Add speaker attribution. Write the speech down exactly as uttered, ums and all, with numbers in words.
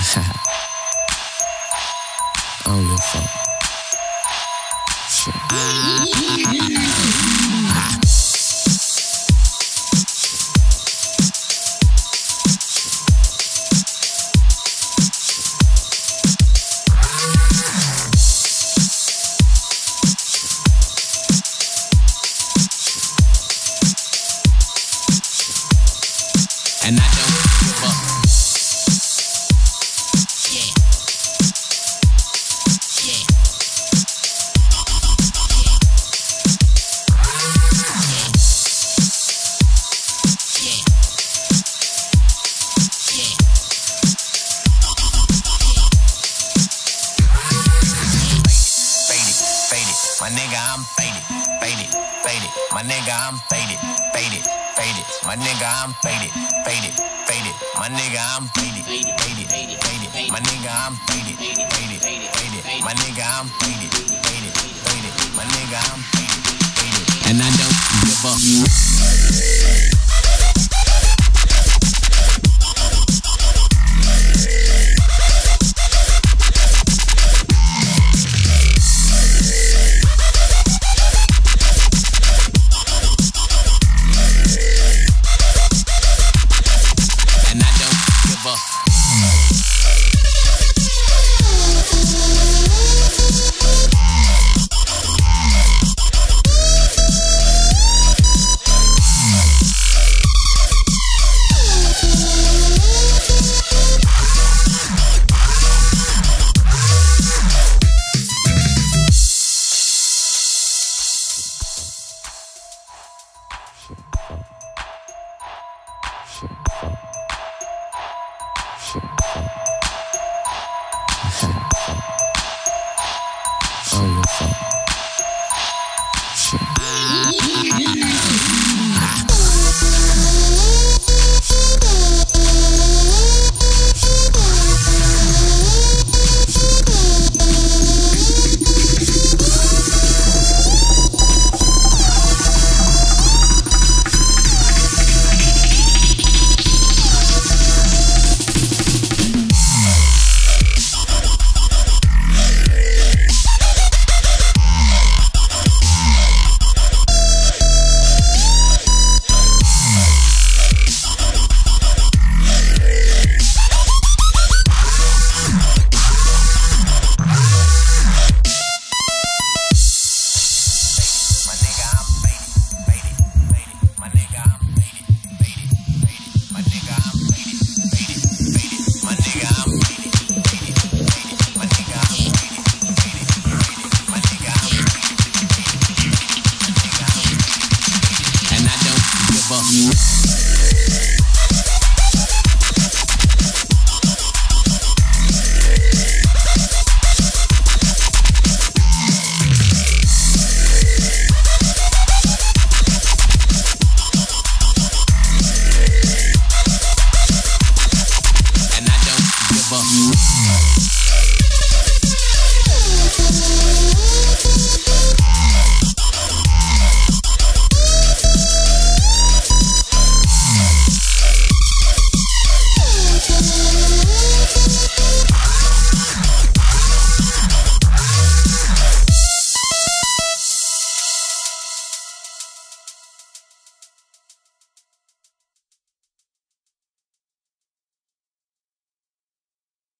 Speaker 1: I don't give a fuck. Shit. And I don't give up. Yeah. Yeah. Yeah. Yeah. Faded, faded, my nigga, I'm faded, faded, faded, my nigga, I'm faded, faded, faded, my nigga, I'm faded, faded, faded, my nigga, I'm faded, faded, faded, my nigga, I'm faded, faded, faded, my nigga, I'm faded, faded, faded, my nigga, I'm faded, faded, and I don't give up.